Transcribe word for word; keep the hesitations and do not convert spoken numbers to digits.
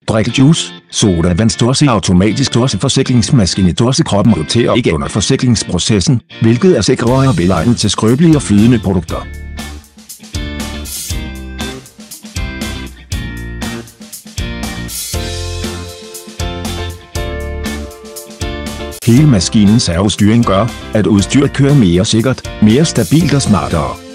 drikkejuice, sodavand står sig automatisk står forsikringsmaskine står sig kroppen roterer ikke under forsikringsprocessen, hvilket er sikrere og velegnet til skrøbelige og flydende produkter. Hele maskinens servostyring gør, at udstyret kører mere sikkert, mere stabilt og smartere.